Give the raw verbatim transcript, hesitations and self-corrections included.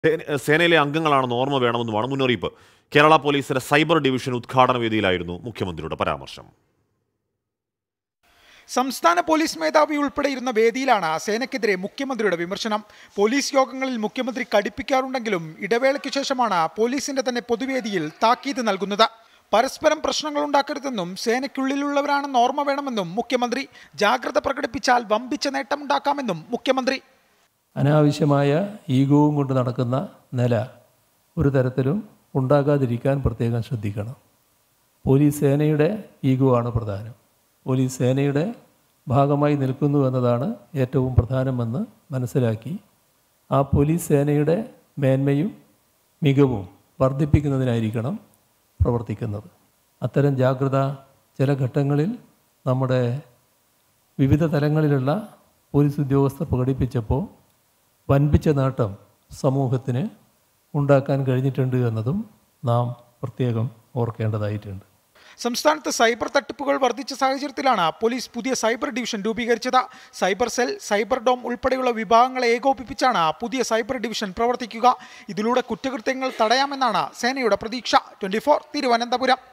സേനയിലെ അംഗങ്ങളാണെന്ന് ഓർമ്മ വേണമെന്നുമാണ് മുന്നറിയിപ്പ്. കേരള പോലീസിന്റെ സൈബർ ഡിവിഷൻ ഉദ്ഘാടന വേദിയിലായിരുന്നു മുഖ്യമന്ത്രിയുടെ പരാമർശം. സംസ്ഥാന പോലീസ് മേധാവി ഉൾപ്പെടെ ഇരുന്ന വേദിയിലാണ് സേനയ്ക്കെതിരെ മുഖ്യമന്ത്രിയുടെ വിമർശനം. പോലീസ് യോഗങ്ങളിൽ മുഖ്യമന്ത്രി കടുപ്പിക്കാറുണ്ടെങ്കിലും ഇടവേളയ്ക്ക് ശേഷമാണ് പോലീസിന്റെ തന്നെ പൊതുവേദിയിൽ താക്കീത് നൽകുന്നത്. പരസ്പരം പ്രശ്നങ്ങൾ ഉണ്ടാക്കരുതെന്നും സേനയ്ക്കുള്ളിലുള്ളവരാണെന്ന് ഓർമ്മ വേണമെന്നും മുഖ്യമന്ത്രി. ജാഗ്രത പ്രകടിപ്പിച്ചാൽ വമ്പിച്ച നേട്ടമുണ്ടാക്കാമെന്നും മുഖ്യമന്ത്രി. അനാവശ്യമായ ഈഗോവും കൊണ്ട് നടക്കുന്ന നില ഒരു തരത്തിലും ഉണ്ടാകാതിരിക്കാൻ പ്രത്യേകം ശ്രദ്ധിക്കണം. പോലീസ് സേനയുടെ ഈഗോ ആണ് പ്രധാനം. പോലീസ് സേനയുടെ ഭാഗമായി നിൽക്കുന്നു എന്നതാണ് ഏറ്റവും പ്രധാനമെന്ന് മനസ്സിലാക്കി ആ പോലീസ് സേനയുടെ മേന്മയും മികവും വർദ്ധിപ്പിക്കുന്നതിനായിരിക്കണം പ്രവർത്തിക്കുന്നത്. അത്തരം ജാഗ്രത ചില ഘട്ടങ്ങളിൽ നമ്മുടെ വിവിധ തലങ്ങളിലുള്ള പോലീസ് ഉദ്യോഗസ്ഥർ പ്രകടിപ്പിച്ചപ്പോൾ വൻപിച്ച നേട്ടം സമൂഹത്തിന് ഉണ്ടാക്കാൻ കഴിഞ്ഞിട്ടുണ്ട് എന്നതും നാം പ്രത്യേകം ഓർക്കേണ്ടതായിട്ടുണ്ട്. സംസ്ഥാനത്ത് സൈബർ തട്ടിപ്പുകൾ വർദ്ധിച്ച സാഹചര്യത്തിലാണ് പോലീസ് പുതിയ സൈബർ ഡിവിഷൻ രൂപീകരിച്ചത്. സൈബർ സെൽ, സൈബർ ഡോം ഉൾപ്പെടെയുള്ള വിഭാഗങ്ങളെ ഏകോപിപ്പിച്ചാണ് പുതിയ സൈബർ ഡിവിഷൻ പ്രവർത്തിക്കുക. ഇതിലൂടെ കുറ്റകൃത്യങ്ങൾ തടയാമെന്നാണ് സേനയുടെ പ്രതീക്ഷ. Twenty four Thiruvananthapuram.